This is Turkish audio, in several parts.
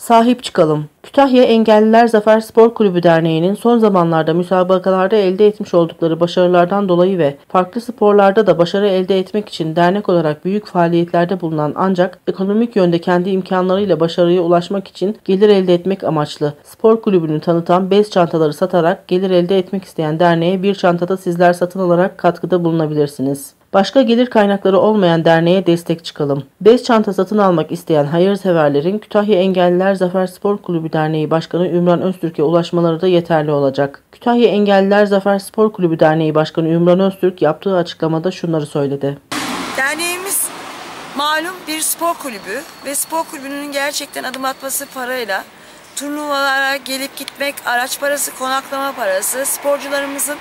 Sahip çıkalım. Kütahya Engelliler Zafer Spor Kulübü Derneği'nin son zamanlarda müsabakalarda elde etmiş oldukları başarılardan dolayı ve farklı sporlarda da başarı elde etmek için dernek olarak büyük faaliyetlerde bulunan ancak ekonomik yönde kendi imkanlarıyla başarıya ulaşmak için gelir elde etmek amaçlı spor kulübünü tanıtan bez çantaları satarak gelir elde etmek isteyen derneğe bir çantada sizler satın alarak katkıda bulunabilirsiniz. Başka gelir kaynakları olmayan derneğe destek çıkalım. Bez çanta satın almak isteyen hayırseverlerin Kütahya Engelliler Zafer Spor Kulübü Derneği Başkanı Ümran Öztürk'e ulaşmaları da yeterli olacak. Kütahya Engelliler Zafer Spor Kulübü Derneği Başkanı Ümran Öztürk yaptığı açıklamada şunları söyledi. Derneğimiz malum bir spor kulübü ve spor kulübünün gerçekten adım atması parayla turnuvalara gelip gitmek, araç parası, konaklama parası, sporcularımızın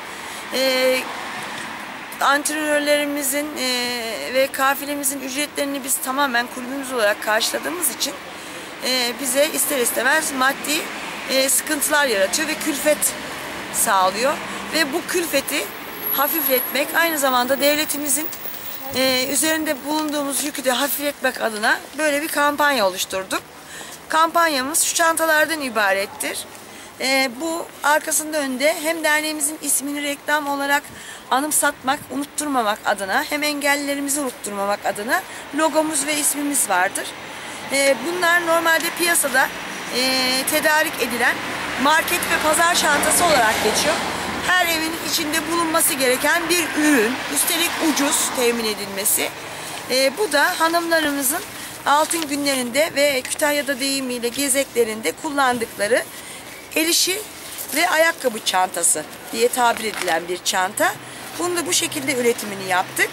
antrenörlerimizin ve kafilemizin ücretlerini biz tamamen kulübümüz olarak karşıladığımız için bize ister istemez maddi sıkıntılar yaratıyor ve külfet sağlıyor. Ve bu külfeti hafifletmek, aynı zamanda devletimizin üzerinde bulunduğumuz yükü de hafifletmek adına böyle bir kampanya oluşturduk. Kampanyamız şu çantalardan ibarettir. Bu arkasında önde hem derneğimizin ismini reklam olarak anımsatmak, unutturmamak adına hem engellilerimizi unutturmamak adına logomuz ve ismimiz vardır. Bunlar normalde piyasada tedarik edilen market ve pazar çantası olarak geçiyor. Her evin içinde bulunması gereken bir ürün, üstelik ucuz temin edilmesi. Bu da hanımlarımızın altın günlerinde ve Kütahya'da deyimiyle gezeklerinde kullandıkları el işi ve ayakkabı çantası diye tabir edilen bir çanta. Bunu da bu şekilde üretimini yaptık.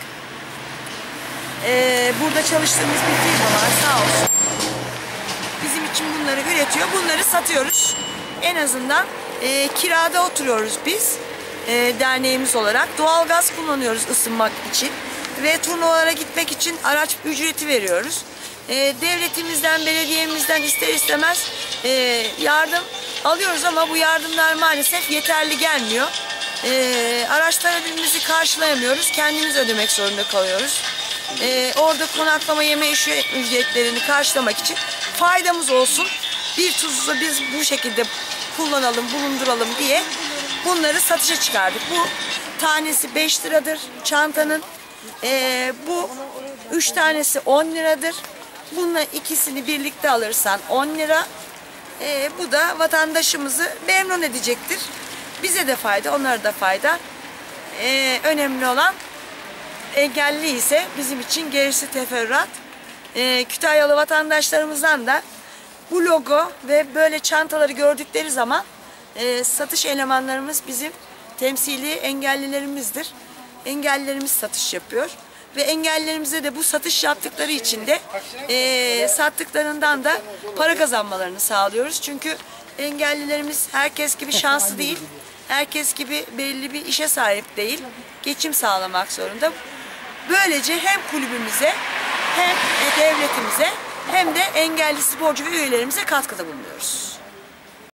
Burada çalıştığımız bir firma var, sağ olsun. Bizim için bunları üretiyor. Bunları satıyoruz. En azından kirada oturuyoruz biz derneğimiz olarak. Doğalgaz kullanıyoruz ısınmak için. Ve turnuvalara gitmek için araç ücreti veriyoruz. Devletimizden, belediyemizden ister istemez yardım alıyoruz ama bu yardımlar maalesef yeterli gelmiyor. Araç talebimizi karşılayamıyoruz. Kendimiz ödemek zorunda kalıyoruz. Orada konaklama, yeme ücretlerini karşılamak için faydamız olsun. Bir tuzu biz bu şekilde kullanalım, bulunduralım diye bunları satışa çıkardık. Bu tanesi 5 liradır çantanın. Bu 3 tanesi 10 liradır. Bununla ikisini birlikte alırsan 10 lira. Bu da vatandaşımızı memnun edecektir. Bize de fayda, onlara da fayda. Önemli olan engelli ise bizim için gerisi teferruat. Kütahyalı vatandaşlarımızdan da bu logo ve böyle çantaları gördükleri zaman satış elemanlarımız bizim temsili engellilerimizdir. Engellilerimiz satış yapıyor. Ve engellilerimize de bu satış yaptıkları için de sattıklarından da para kazanmalarını sağlıyoruz. Çünkü engellilerimiz herkes gibi şanslı değil. Herkes gibi belli bir işe sahip değil. Geçim sağlamak zorunda. Böylece hem kulübümüze hem devletimize hem de engelli sporcu ve üyelerimize katkıda bulunuyoruz.